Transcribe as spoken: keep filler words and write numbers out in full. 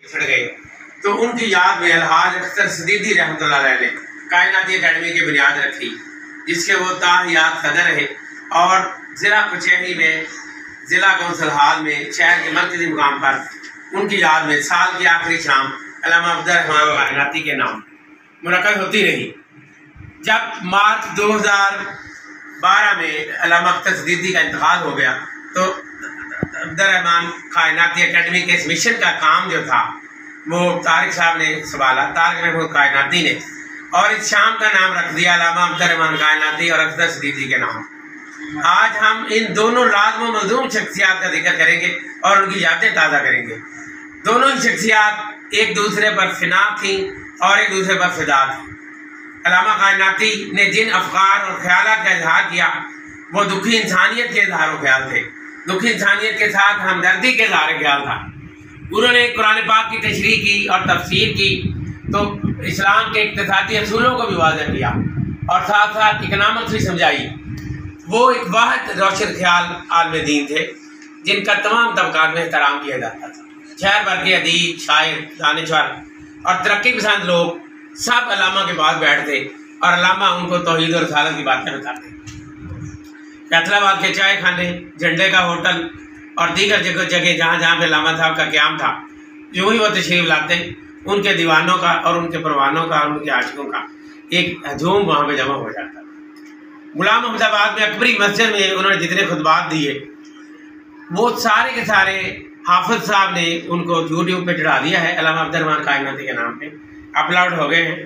पिछड़ गए, तो उनकी याद में अलहाज अख्तर सदीदी रहमतुल्लाह अलैह ने कायनाती अकेडमी की बुनियाद रखी, जिसके वो ताहियात सदर रहे और ज़िला कचहरी में ज़िला कौंसल हाल में शहर के मरकजी मुकाम पर उनकी याद में साल की आखिरी शाम अल्लामा अब्दुर्रहमान कायनाती के नाम मुनक़्क़द होती रही। जब मार्च दो हज़ार बारह में अल्लामा अख्तर सदीदी का इंतकाल हो गया तो अब्दुर्रहमान कायनाती अकेडमी के इस मिशन का काम जो था वो तारिक साहब ने संभाला, तारिक महमूद कायनाती ने, और इस शाम का नाम रख दिया अल्लामा अब्दुर्रहमान कायनाती और अख्तर सदीदी के नाम। आज हम इन दोनों लाज़िम मज़लूम शख्सियात का जिक्र करेंगे और उनकी यादें ताज़ा करेंगे। दोनों ही शख्सियात एक दूसरे पर फिना थी और एक दूसरे पर फिदा थी। अल्लामा कायनाती ने जिन अफकार और ख्यालात का इजहार किया वो दुखी इंसानियत के इजहार ख्याल थे, दुखी इंसानियत के साथ हमदर्दी के इजहार ख्याल था। उन्होंने कुरान पाक की तशरीह की और तफसीर की तो इस्लाम के इक़्तिसादी असूलों को भी वाज़ह किया और साथ साथ इकनामत भी समझाई। वो एक वाहिद रोशन ख्याल आलम दीन थे जिनका तमाम तबक़ात में एहतराम किया जाता था। शहर भर के अदीब, शायर, दानिशवर और तरक्की पसंद लोग सब अल्लामा के पास बैठते और अल्लामा उनको तौहीद और रिसालत की बातें बताते। फैसलाबाद के चाय खाने, झंडे का होटल और दीगर जगह जगह जहाँ जहाँ पे अल्लामा साहब का क़याम था, यूँ ही वो तशरीफ़ लाते, उनके दीवानों का और उनके परवानों का और उनके आशिकों का एक हजूम वहाँ पे जमा हो जाता। गुलाम अहमदाबाद में अकबरी मस्जिद में उन्होंने जितने खुतबात दिए वो सारे के सारे हाफिज साहब ने उनको यूट्यूब पे चढ़ा दिया है, अल्लामा अब्दुर्रहमान कायनाती के नाम पे अपलोड हो गए हैं।